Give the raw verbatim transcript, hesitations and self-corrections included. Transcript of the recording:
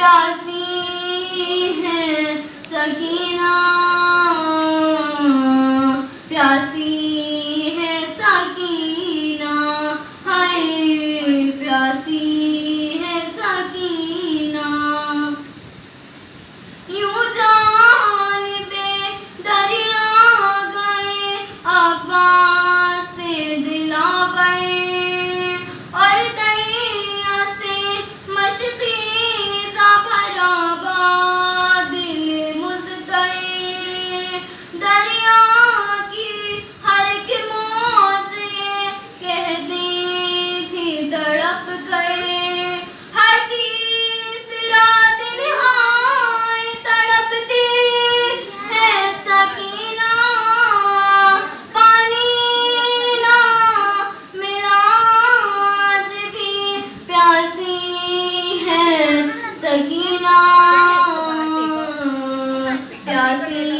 प्यासी है सकीना, प्यासी है सकीना, हाय प्यासी है सकीना। यूं जान पे दरिया गए अब्बास से दिलावर, और दरिया से मशकीज़ा भरा दिल मुज़्तर। दरिया की हर एक मौज ये कहती थी तड़प कर, हर तीसरा दिन हाय तड़पती है सकीना। पानी ना मिला आज भी प्यासी है सकीना, प्यासी